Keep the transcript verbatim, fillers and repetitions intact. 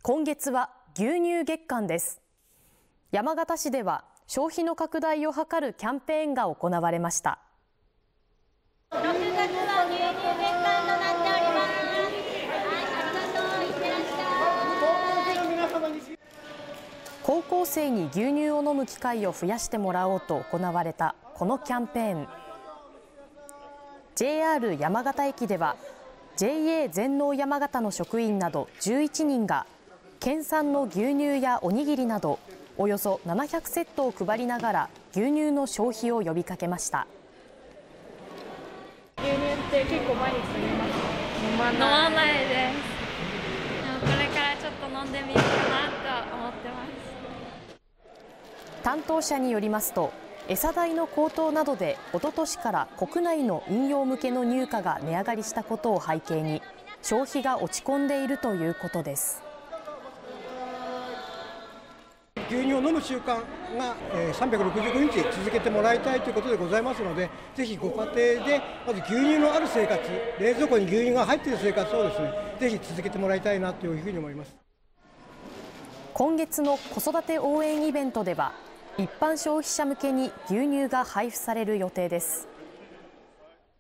今月は牛乳月間です。山形市では消費の拡大を図るキャンペーンが行われました。 ろくがつは牛乳月間となっております。はい、ありがとう。いってらっしゃい。 高校生に牛乳を飲む機会を増やしてもらおうと行われたこのキャンペーン。ジェイアール 山形駅では ジェイエー 全農山形の職員などじゅういちにんが県産の牛乳やおにぎりなどおよそななひゃくセットを配りながら牛乳の消費を呼びかけました。 牛乳って結構毎日飲みます？ 飲まない、飲まないです。でもこれからちょっと飲んでみようかなと思ってます。 担当者によりますと、餌代の高騰などでおととしから国内の飲用向けの乳価が値上がりしたことを背景に消費が落ち込んでいるということです。 牛乳を飲む習慣がさんびゃくろくじゅうごにち続けてもらいたいということでございますので、ぜひご家庭でまず牛乳のある生活、冷蔵庫に牛乳が入っている生活をですね、ぜひ続けてもらいたいなというふうに思います。 今月の子育て応援イベントでは、一般消費者向けに牛乳が配布される予定です。